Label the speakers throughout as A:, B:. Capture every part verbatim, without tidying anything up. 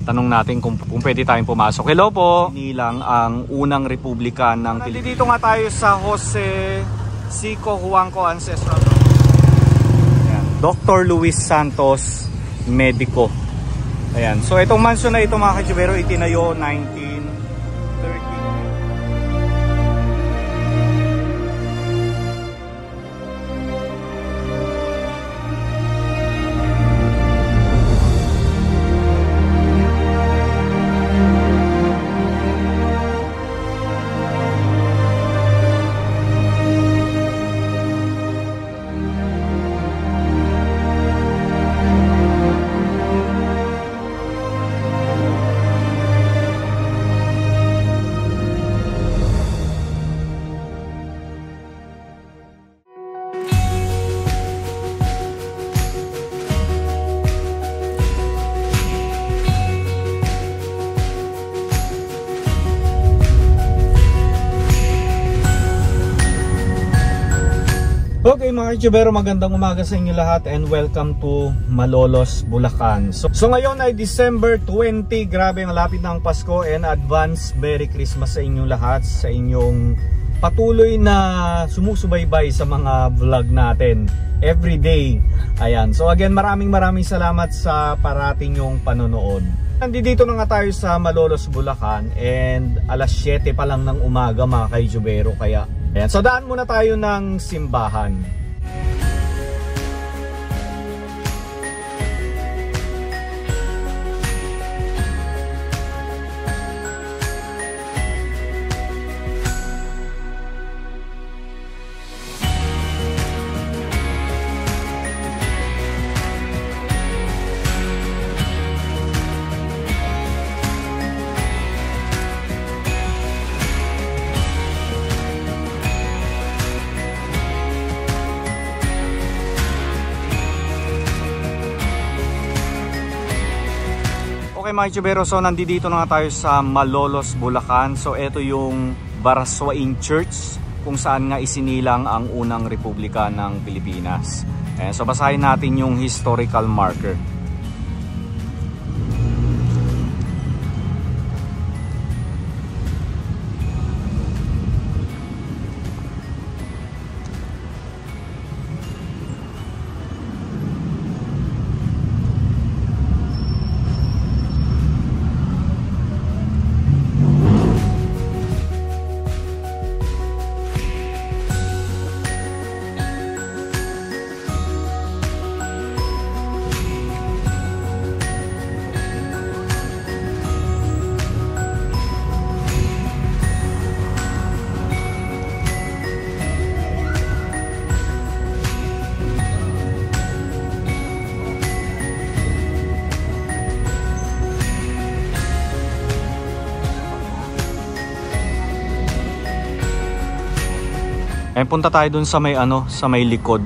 A: Tanong natin kung, kung pwede tayong pumasok. Hello po! Inilang ang unang republika ng Pilipinas. Dito nga tayo sa Jose Sico Huangco Ancestral. Ayan. Doctor Luis Santos Medico. Ayan. So itong mansion na ito mga ka-Jubero, itinayo nineteen thirty. Okay mga ka-Jubero, magandang umaga sa inyo lahat and welcome to Malolos, Bulacan. So, so ngayon ay December twenty, grabe ang lapit ng Pasko and advance Merry Christmas sa inyong lahat, sa inyong patuloy na sumusubaybay sa mga vlog natin everyday. Ayan, so again maraming maraming salamat sa parating yung panonood. Nandito na nga tayo sa Malolos, Bulacan and alas siyete pa lang ng umaga mga ka-Jubero, kaya ayan. So daan muna tayo ng simbahan. Okay mga ka-Jubero, so nandito na nga tayo sa Malolos, Bulacan. So ito yung Baraswain Church kung saan nga isinilang ang unang republika ng Pilipinas. Eh, so basahin natin yung historical marker. Eh, punta tayo dun sa may ano, sa may likod.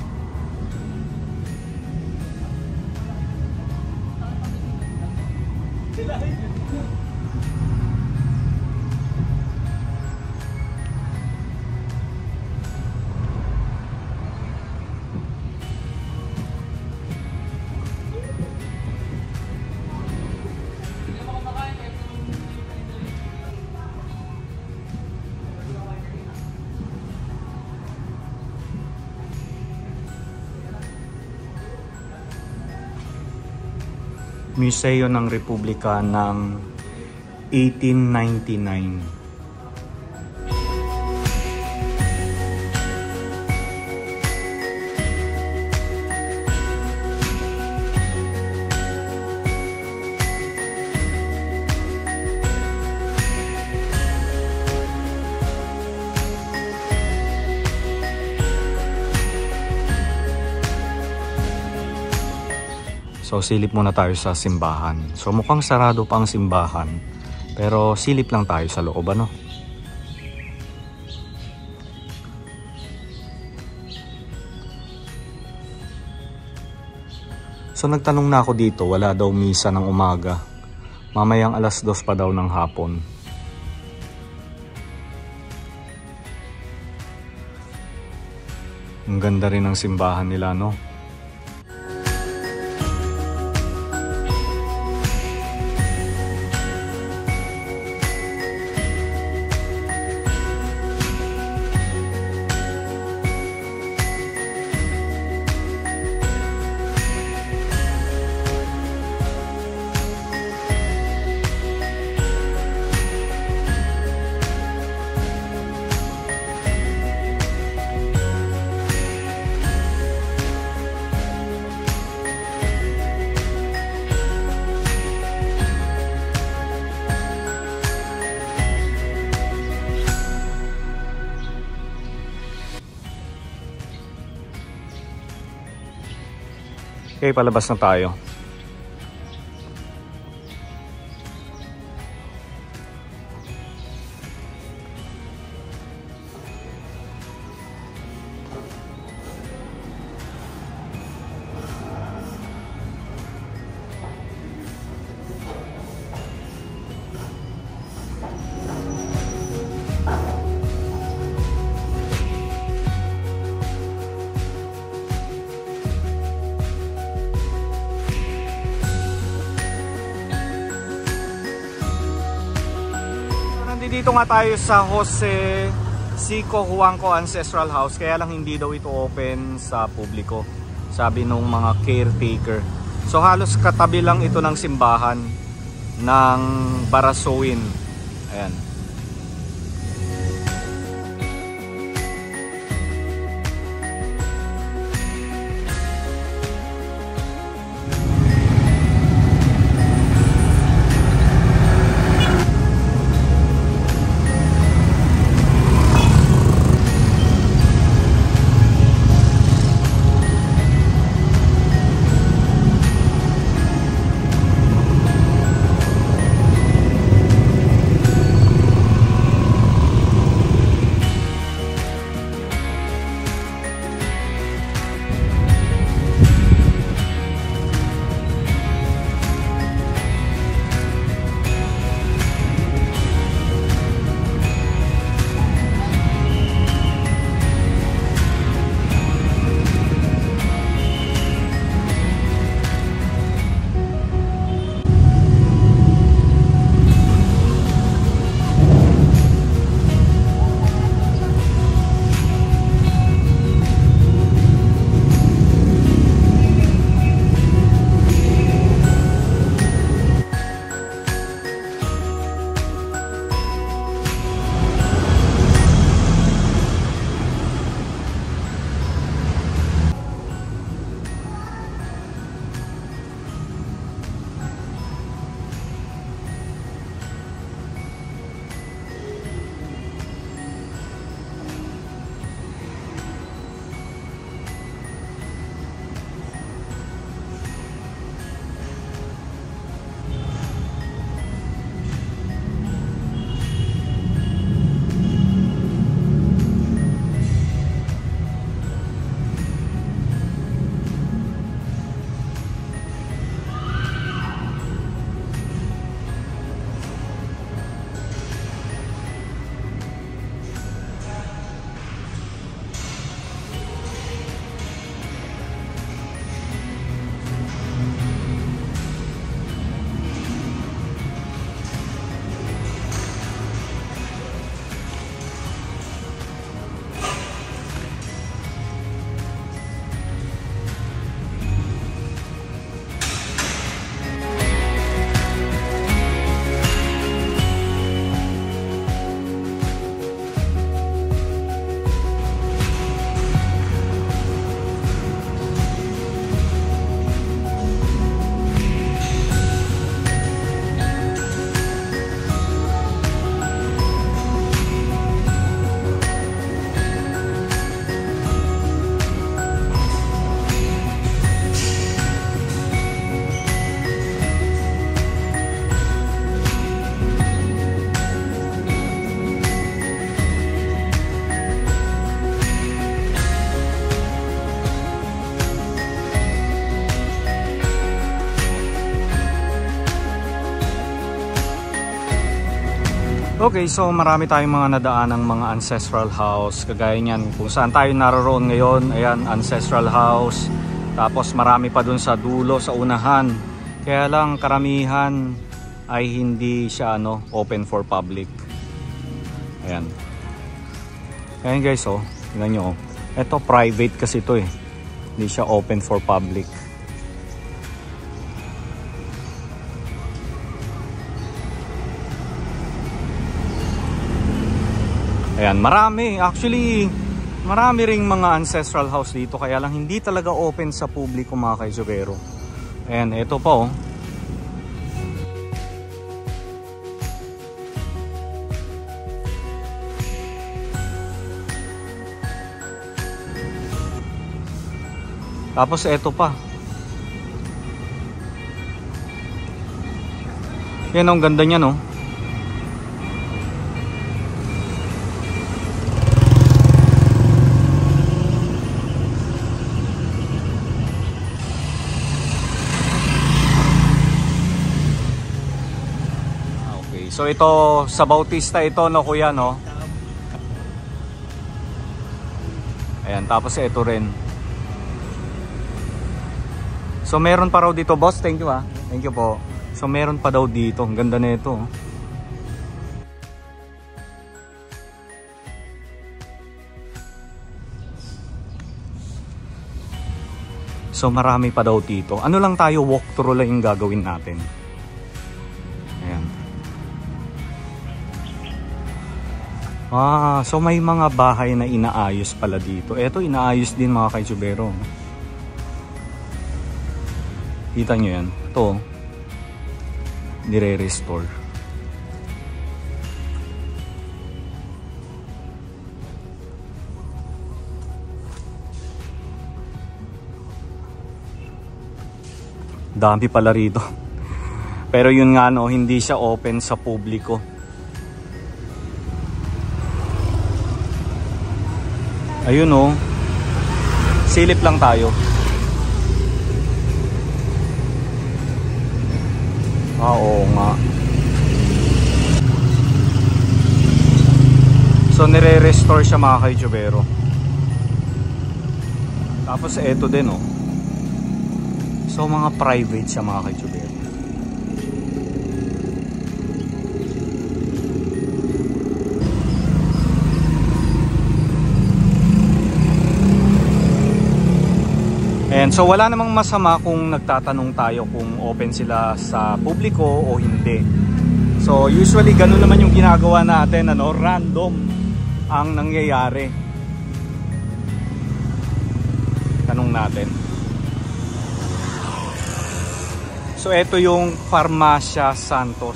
A: Museo ng Republika ng eighteen ninety-nine. So silip muna tayo sa simbahan. So mukhang sarado pa ang simbahan, pero silip lang tayo sa loob, ano? So nagtanong na ako dito, wala daw misa ng umaga. Mamayang alas dos pa daw ng hapon. Ang ganda rin ng simbahan nila, no? Okay, palabas na tayo. Dito nga tayo sa Jose Sico Huangco Ancestral House, kaya lang hindi daw ito open sa publiko, sabi nung mga caretaker. So halos katabi lang ito ng simbahan ng Barasoin. Ayan. Okay, so marami tayong mga nadaanang mga ancestral house. Kagaya niyan, kung saan tayo naroon ngayon, ayan, ancestral house. Tapos marami pa dun sa dulo, sa unahan. Kaya lang karamihan ay hindi siya ano, open for public. Ayan. Ayan guys, oh, tingnan nyo. Oh. Ito private kasi ito eh. Hindi siya open for public. Ayan, marami. Actually, marami ring mga ancestral house dito. Kaya lang hindi talaga open sa publiko mga kaisubero. Ayan, ito pa oh. Tapos ito pa. Yan, ang ganda niya, no? Okay, so ito sa Bautista ito, no, kuya, no? Ayan, tapos ito rin. So meron pa raw dito, boss. Thank you, ah. Thank you po. So meron pa daw dito. Ang ganda na ito. So marami pa daw dito. Ano lang tayo, walkthrough lang yung gagawin natin. Ayan. Ah, so may mga bahay na inaayos pala dito. Ito inaayos din, mga kaitsubero. Kita nyo yan. Ito, nire-restore. Dami pala rito. Pero yun nga, no, hindi siya open sa publiko. Ayun, oh. Silip lang tayo. Ah, oo nga. So nire-restore siya, mga kaitsubero. Tapos eto din, oh. So mga private siya, mga kaitsubero. And so wala namang masama kung nagtatanong tayo kung open sila sa publiko o hindi. So usually ganun naman yung ginagawa natin, ano, random ang nangyayari. Tanong natin. So ito yung Farmacia Santos.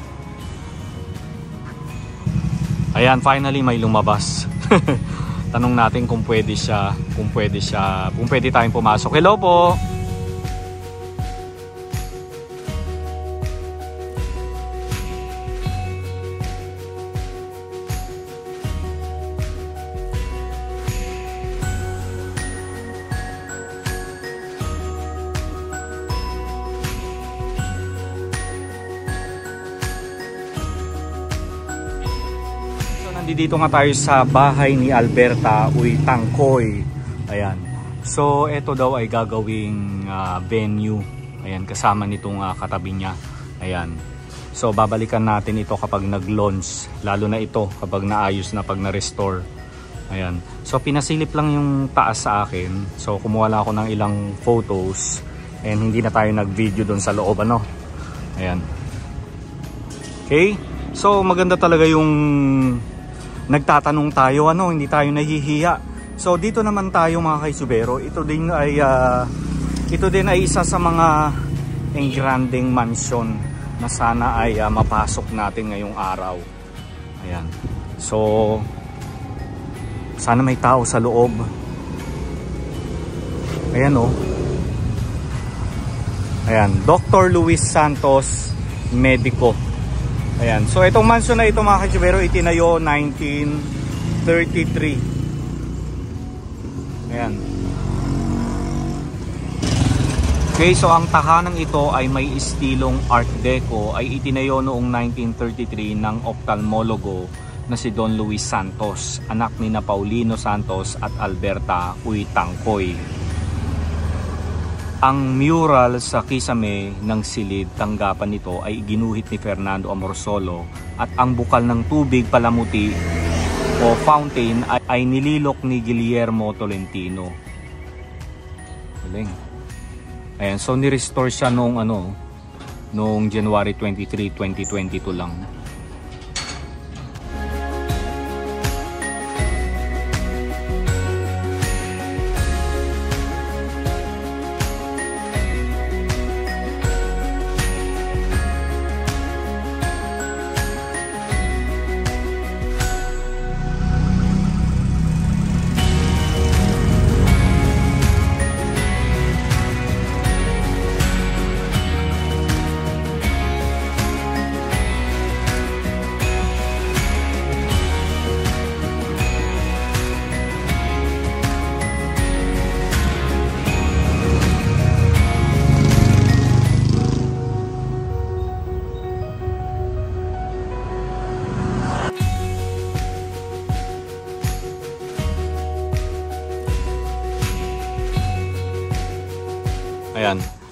A: Ayan, finally may lumabas. Tanong natin kung pwede siya, kung pwede siya, kung pwede tayong pumasok. Hello po. Dito nga tayo sa bahay ni Alberta Uy Tangkoy. Ayan. So ito daw ay gagawing uh, venue. Ayan, kasama nitong uh, katabi niya. Ayan. So babalikan natin ito kapag nag-launch, lalo na ito kapag naayos na, pag na-restore. Ayan. So pinasilip lang yung taas sa akin. So kumuha lang ako ng ilang photos and hindi na tayo nag-video doon sa loob, ano. Ayan. Okay? So maganda talaga yung nagtatanong tayo, ano, hindi tayo nahihiya. So dito naman tayo, mga kaitsubero, ito din ay uh, ito din ay isa sa mga engranding mansion na sana ay uh, mapasok natin ngayong araw. Ayan. So sana may tao sa loob. Ayan, oh. Ayan, Doctor Luis Santos Medico. Ayan. So itong mansion na ito, mga kaitsubero, itinayo nineteen thirty-three. Ayan. Okay, so ang tahanang ito ay may estilong Art Deco, ay itinayo noong nineteen thirty-three ng ophthalmologo na si Don Luis Santos, anak ni na Paulino Santos at Alberta Uy Tangkoy. Ang mural sa kisame ng silid tanggapan nito ay ginuhit ni Fernando Amorsolo at ang bukal ng tubig palamuti o fountain ay, ay nililok ni Guillermo Tolentino. Galing. Ayan, so ni-restore siya noong ano, noong January twenty-third, twenty twenty-two lang.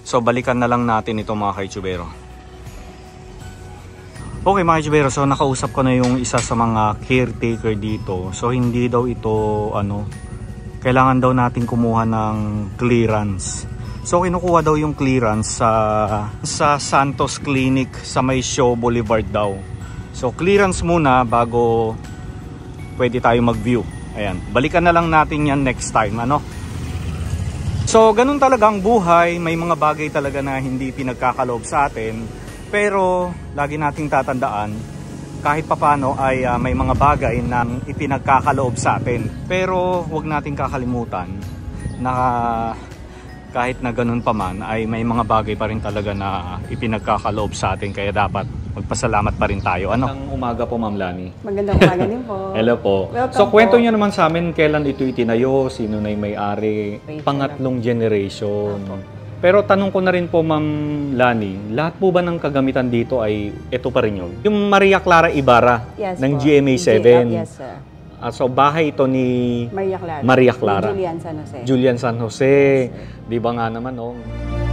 A: So balikan na lang natin ito mga ka-YouTubero. Okay mga ka-YouTubero, so nakausap ko na yung isa sa mga caretaker dito. So hindi daw ito ano, kailangan daw natin kumuha ng clearance. So kinukuha daw yung clearance sa sa Santos Clinic sa May Show Boulevard daw. So clearance muna bago pwede tayo mag-view. Ayan, balikan na lang natin yan next time, ano? So ganun talaga ang buhay, may mga bagay talaga na hindi pinagkakaloob sa atin. Pero lagi nating tatandaan, kahit papano ay uh, may mga bagay na ipinagkakaloob sa atin. Pero wag nating kakalimutan na kahit na ganun pa man ay may mga bagay pa rin talaga na ipinagkakaloob sa atin, kaya dapat magpasalamat pa rin tayo. Ano? Magandang umaga po, Ma'am Lani.
B: Magandang umaga din po.
A: Hello po.
B: Welcome
A: so kwento
B: po.
A: niyo naman sa amin kailan ito itinayo, sino na yung may-ari, pangatlong generation. Apo. Pero tanong ko na rin po, Ma'am Lani, lahat po ba ng kagamitan dito ay ito pa rin yun? Yung Maria Clara Ibarra
B: Yes
A: ng
B: po.
A: G M A seven.
B: Yes, sir.
A: Uh, so bahay ito ni
B: Maria Clara.
A: Maria Clara.
B: Julian San Jose.
A: Julian San Jose.
B: Yes,
A: Di ba nga naman, oh,